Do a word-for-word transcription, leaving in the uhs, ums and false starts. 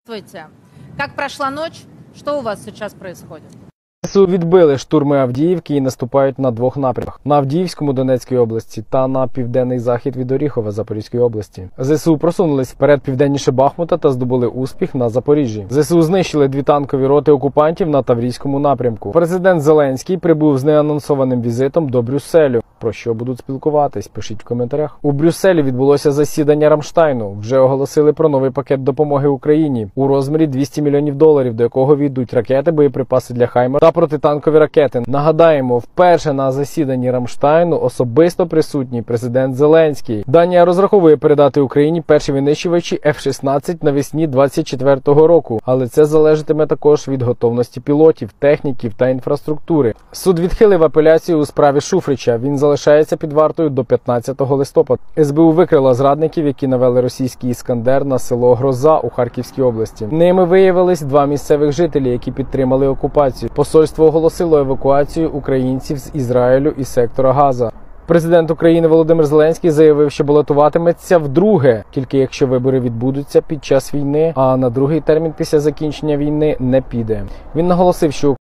Здравствуйте. Как прошла ночь? Что у вас сейчас происходит? ЗСУ відбили штурми Авдіївки і наступають на двох напрямках – на Авдіївському Донецької області та на південний захід від Оріхова Запорізької області. ЗСУ просунулись вперед південніше Бахмута та здобули успіх на Запоріжжі. ЗСУ знищили дві танкові роти окупантів на Таврійському напрямку. Президент Зеленський прибув з неанонсованим візитом до Брюсселю. Про що будуть спілкуватись? Пишіть в коментарях. У Брюсселі відбулося засідання Рамштайну. Вже оголосили про новий пакет допомоги Україні у розмірі двісті мільйонів доларів, до якого війдуть ракети, боєприпаси для «Хаймер» та протитанкові ракети. Нагадаємо, вперше на засіданні Рамштайну особисто присутній президент Зеленський. Данія розраховує передати Україні перші винищувачі еф шістнадцять навесні двадцять четвертого року, але це залежатиме також від готовності пілотів, техніків та інфраструктури. Суд відхилив апеляцію у справі Шуфрича. Він залишається під вартою до п'ятнадцятого листопада. ес бе у викрила зрадників, які навели російський «Іскандер» на село Гроза у Харківській області. Ними виявились два місцевих жителі, які підтримали окупацію. Посольство оголосило евакуацію українців з Ізраїлю і сектора Газа. Президент України Володимир Зеленський заявив, що балотуватиметься вдруге, тільки якщо вибори відбудуться під час війни, а на другий термін після закінчення війни не піде. Він наголосив, що